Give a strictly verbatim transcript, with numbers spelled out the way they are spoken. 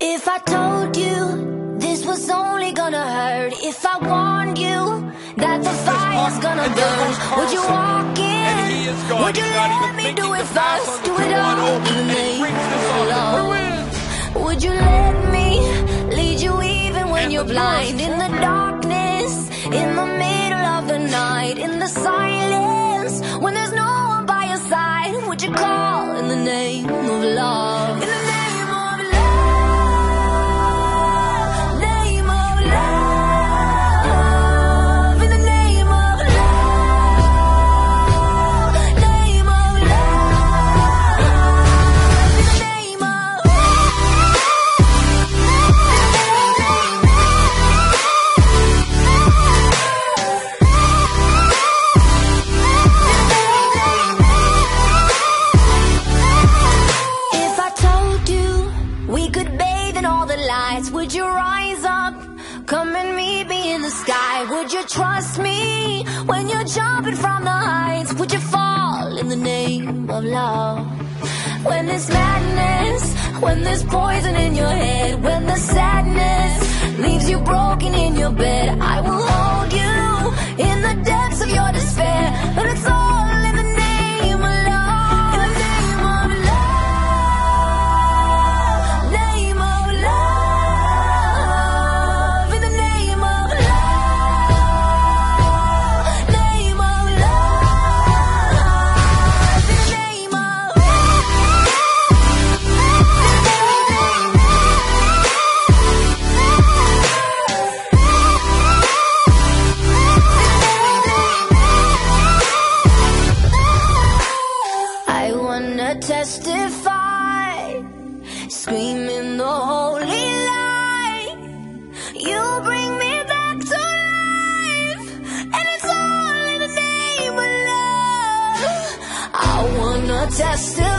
If I told you this was only gonna hurt, if I warned you that the fire's gonna burn, would you walk in? Would you let me do it first? Do it all in the name of love. Would you let me lead you even when you're blind? In the darkness, in the middle of the night, in the silence, when there's no one by your side, would you call in the name of love? In the name of love, name of love, in the name of love, name of love, in the name of If I told you we could bathe in all the lights, would you rise up, come and meet me in the sky? Would you trust me when you're jumping from the heights? Would you fall in the name of love? When there's madness, when there's poison in your head, when the sadness leaves you broken in your bed, I will hold you in the depths of your despair. But it's all in the name of love, in the name of love, name of love, in the name of love, name of love, in the name of I wanna testify, screaming the holy light. You bring me back to life, and it's all in the name of love. I wanna testify.